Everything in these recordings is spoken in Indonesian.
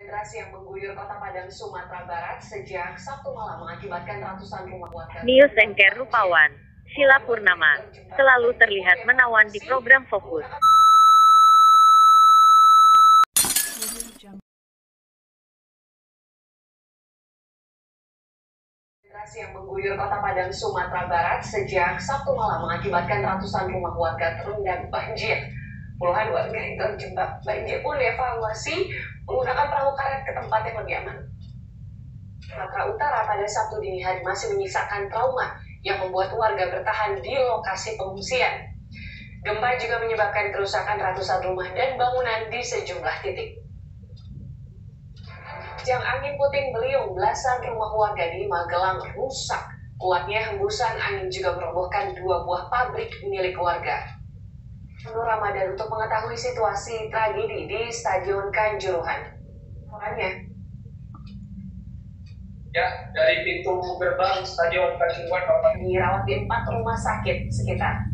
Deras yang mengguyur kota Padang, Sumatera Barat sejak Sabtu malam mengakibatkan ratusan rumah warga. News Anchor Rupawan, Sheila Purnama, selalu terlihat menawan di program Fokus. Deras yang mengguyur kota Padang, Sumatera Barat sejak Sabtu malam mengakibatkan ratusan rumah warga terendam banjir. Puluhan warga yang terjebak banjir pun dievakuasi menggunakan perahu karet ke tempat yang lebih aman. Sumatera Utara pada Sabtu dini hari masih menyisakan trauma yang membuat warga bertahan di lokasi pengungsian. Gempa juga menyebabkan kerusakan ratusan rumah dan bangunan di sejumlah titik. Jang angin puting beliung, belasan rumah warga di Magelang rusak. Kuatnya hembusan angin juga merobohkan 2 buah pabrik milik warga. Nur Ramadan untuk mengetahui situasi tragedi di Stadion Kanjuruhan. Orangnya. Ya, dari pintu gerbang Stadion Kanjuruhan dirawat di 4 rumah sakit sekitar.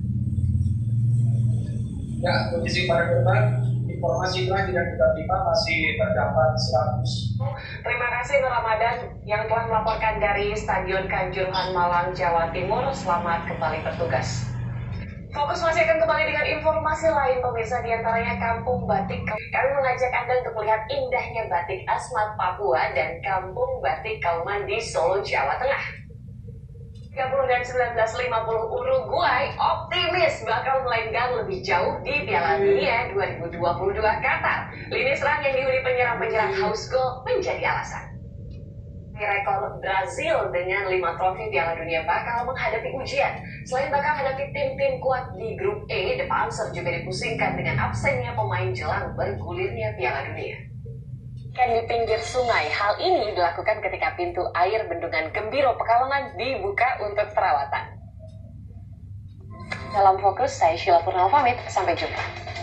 Ya, kondisi pada gerbang, informasi terakhir yang kita terima masih terdapat 100. Terima kasih Nur Ramadan yang telah melaporkan dari Stadion Kanjuruhan, Malang, Jawa Timur. Selamat kembali bertugas. Fokus masih akan kembali dengan informasi lain pemirsa, diantaranya Kampung Batik. Kami mengajak Anda untuk melihat indahnya batik Asmat Papua dan Kampung Batik Kauman di Solo, Jawa Tengah. 30 dan 1950 Uruguay optimis bakal melenggang lebih jauh di Piala Dunia 2022 Qatar. Lini serang yang dihuni penyerang-penyerang haus gol menjadi alasan. Rekor Brazil dengan 5 trofi Piala Dunia bakal menghadapi ujian. Selain bakal hadapi tim-tim kuat di grup E, The Panzer juga dipusingkan dengan absennya pemain jelang bergulirnya Piala Dunia. Kan di pinggir sungai, hal ini dilakukan ketika pintu air bendungan Gembiro Pekalongan dibuka untuk perawatan. Dalam Fokus, saya Sheila Purnama pamit, sampai jumpa.